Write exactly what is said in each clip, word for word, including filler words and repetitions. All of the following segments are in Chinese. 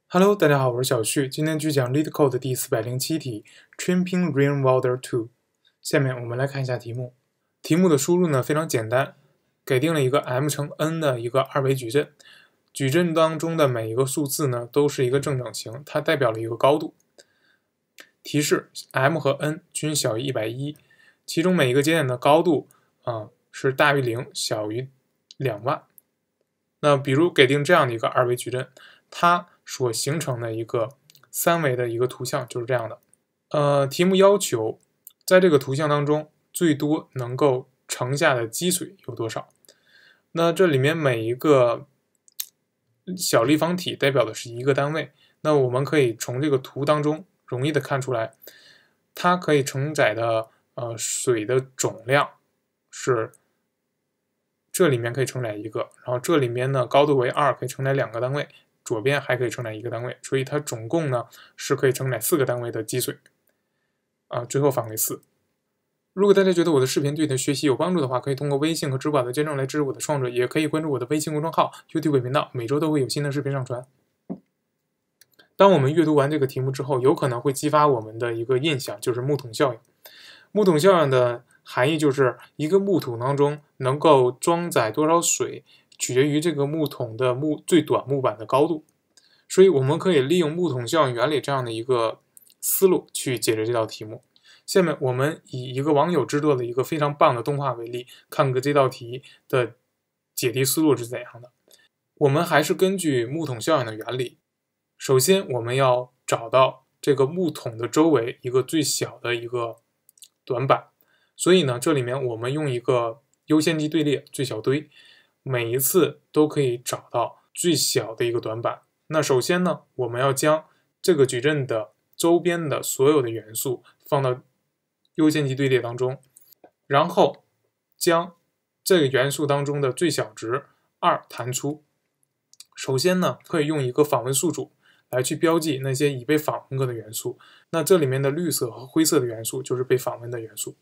Hello， 大家好，我是小旭，今天继续讲 LeetCode 第四百零七题 Tramping Rainwater two。下面我们来看一下题目。题目的输入呢非常简单，给定了一个 m 乘 n 的一个二维矩阵，矩阵当中的每一个数字呢都是一个正整形，它代表了一个高度。提示 m 和 n 均小于一百一，其中每一个节点的高度啊、呃、是大于零，小于两万。那比如给定这样的一个二维矩阵，它所形成的一个三维的一个图像就是这样的。呃，题目要求在这个图像当中最多能够盛下的积水有多少？那这里面每一个小立方体代表的是一个单位，那我们可以从这个图当中容易的看出来，它可以承载的呃水的总量是这里面可以承载一个，然后这里面呢高度为二，可以承载两个单位。左边还可以承载一个单位，所以它总共呢是可以承载四个单位的积水，啊，最后返回四。如果大家觉得我的视频对你的学习有帮助的话，可以通过微信和支付宝的捐赠来支持我的创作，也可以关注我的微信公众号 YouTube 频道，每周都会有新的视频上传。当我们阅读完这个题目之后，有可能会激发我们的一个印象，就是木桶效应。木桶效应的含义就是一个木桶当中能够装载多少水，取决于这个木桶的木最短木板的高度，所以我们可以利用木桶效应原理这样的一个思路去解决这道题目。下面我们以一个网友制作的一个非常棒的动画为例，看看这道题的解题思路是怎样的。我们还是根据木桶效应的原理，首先我们要找到这个木桶的周围一个最小的一个短板，所以呢，这里面我们用一个优先级队列最小堆，每一次都可以找到最小的一个短板。那首先呢，我们要将这个矩阵的周边的所有的元素放到优先级队列当中，然后将这个元素当中的最小值二弹出。首先呢，可以用一个访问宿主来去标记那些已被访问过的元素，那这里面的绿色和灰色的元素就是被访问的元素。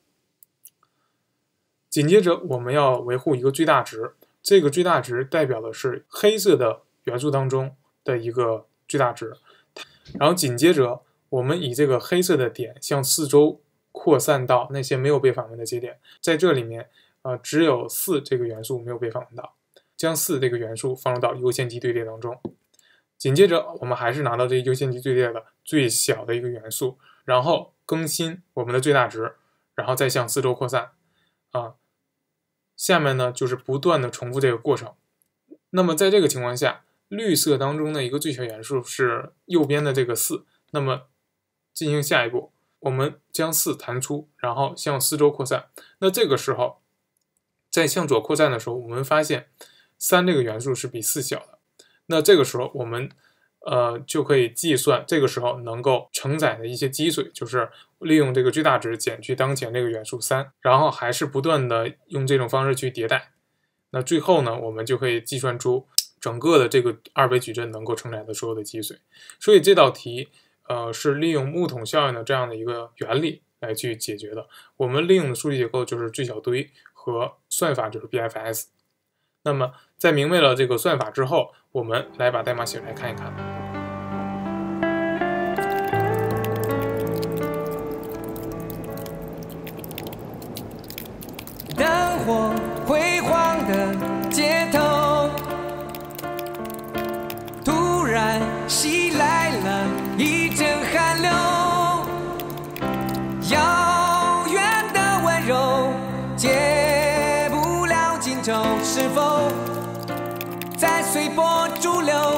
紧接着我们要维护一个最大值，这个最大值代表的是黑色的元素当中的一个最大值，然后紧接着我们以这个黑色的点向四周扩散到那些没有被访问的节点，在这里面呃只有四这个元素没有被访问到，将四这个元素放入到优先级队列当中。紧接着我们还是拿到这个优先级队列的最小的一个元素，然后更新我们的最大值，然后再向四周扩散啊。下面呢就是不断的重复这个过程。那么在这个情况下，绿色当中的一个最小元素是右边的这个四，那么进行下一步，我们将四弹出，然后向四周扩散。那这个时候在向左扩散的时候，我们发现三这个元素是比四小的，那这个时候我们呃就可以计算这个时候能够承载的一些积水，就是利用这个最大值减去当前这个元素三，然后还是不断的用这种方式去迭代。那最后呢，我们就可以计算出整个的这个二维矩阵能够承载的所有的积水。所以这道题呃是利用木桶效应的这样的一个原理来去解决的。我们利用的数据结构就是最小堆和算法就是 B F S。那么在明白了这个算法之后，我们来把代码写出来看一看。 灯火辉煌的街头，突然袭来了一阵寒流，遥远的温柔解不了尽头，是否在随波逐流？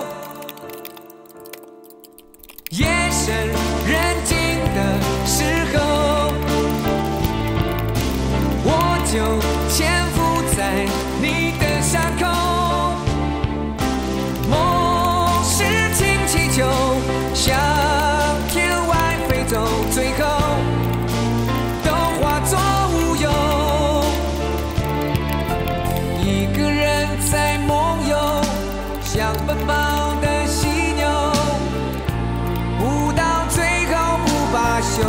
夜深人静的时候，我就潜伏在你的伤口，梦是氢气球向天外飞走，最后都化作乌有。一个人在梦游，像奔跑的犀牛，不到最后不罢休。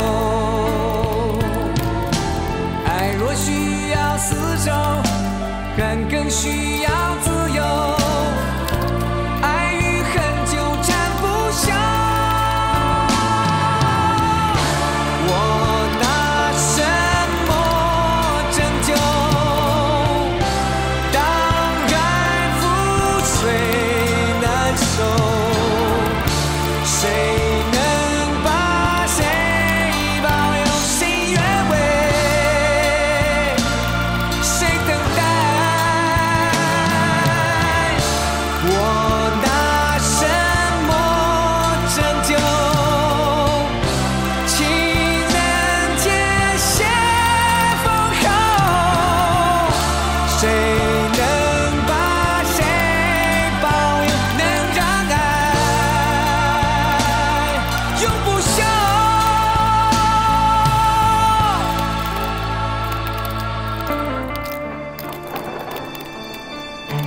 爱若需要厮守，恨更需要自由。爱与恨纠缠不休。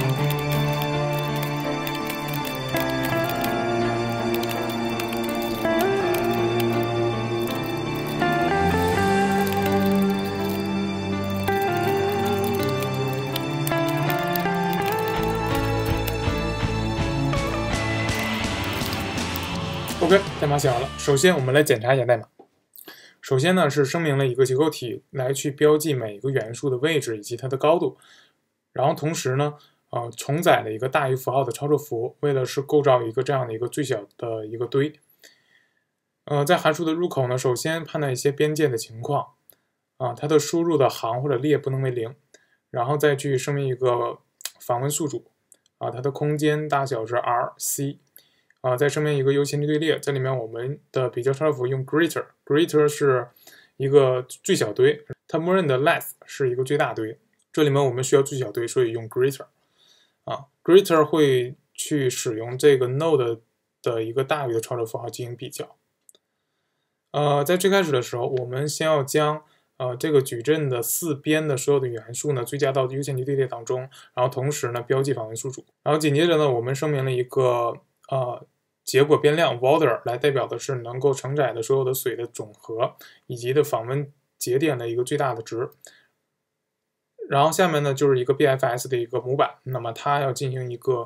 OK， 代码写好了。首先，我们来检查一下代码。首先呢，是声明了一个结构体来去标记每个元素的位置以及它的高度。然后同时呢，呃，重载了一个大于符号的操作符，为了是构造一个这样的一个最小的一个堆。呃，在函数的入口呢，首先判断一些边界的情况，啊，它的输入的行或者列不能为零，然后再去声明一个访问宿主，啊，它的空间大小是 R C。啊，再声明一个优先级队列，这里面我们的比较操作符用 greater，greater 是一个最小堆，它默认的 less 是一个最大堆，这里面我们需要最小堆，所以用 greater。啊 ，greater 会去使用这个 node 的一个大于的操作符号进行比较。呃，在最开始的时候，我们先要将呃这个矩阵的四边的所有的元素呢追加到优先级队列当中，然后同时呢标记访问宿主，然后紧接着呢我们声明了一个呃。结果变量 water 来代表的是能够承载的所有的水的总和以及的访问节点的一个最大的值。然后下面呢就是一个 B F S 的一个模板，那么它要进行一个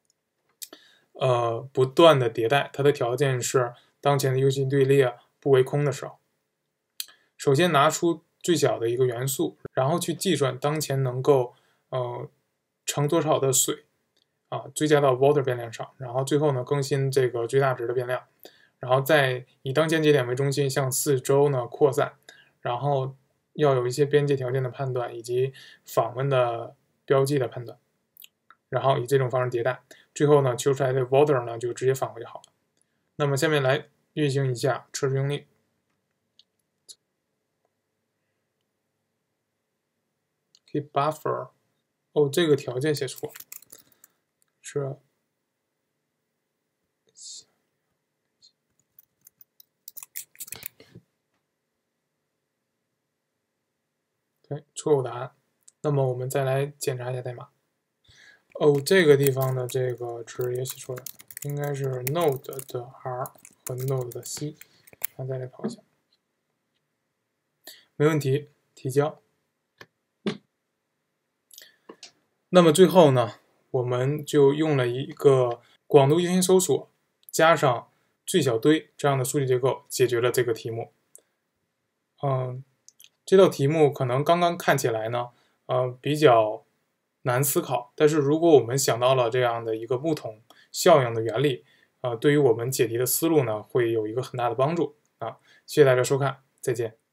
呃不断的迭代，它的条件是当前的优先队列不为空的时候。首先拿出最小的一个元素，然后去计算当前能够呃盛多少的水。啊，追加到 water 变量上，然后最后呢更新这个最大值的变量，然后再以当前节点为中心向四周呢扩散，然后要有一些边界条件的判断以及访问的标记的判断，然后以这种方式迭代，最后呢求出来的 water 呢就直接返回就好了。那么下面来运行一下测试用例。keep buffer， 哦，这个条件写错了。是，对，错误答案。那么我们再来检查一下代码。哦，这个地方的这个值也写错了，应该是 node 的 R 和 node 的 C。那再来跑一下，没问题，提交。那么最后呢？我们就用了一个广度优先搜索加上最小堆这样的数据结构解决了这个题目。嗯，这道题目可能刚刚看起来呢，呃，比较难思考，但是如果我们想到了这样的一个木桶效应的原理，呃，对于我们解题的思路呢，会有一个很大的帮助啊。谢谢大家收看，再见。